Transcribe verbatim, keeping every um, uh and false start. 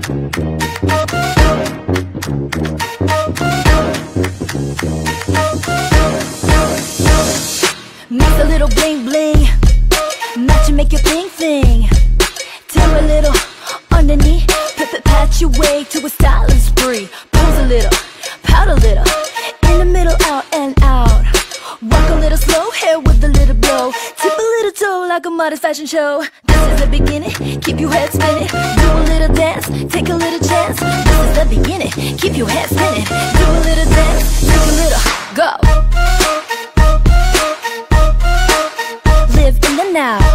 Mix a little bling bling, match and make your thing thing. Tear a little underneath, pat pat pat your way to a styling spree. Pose a little, pout a little, in the middle, out and out. Walk a little slow, hair with a little blow. Tip a little toe like a modest fashion show. This is the beginning, keep your head spinning. Do a little dance, take a little chance. This is the beginning, keep your head spinning. Do a little dance, take a little, go. Live in the now.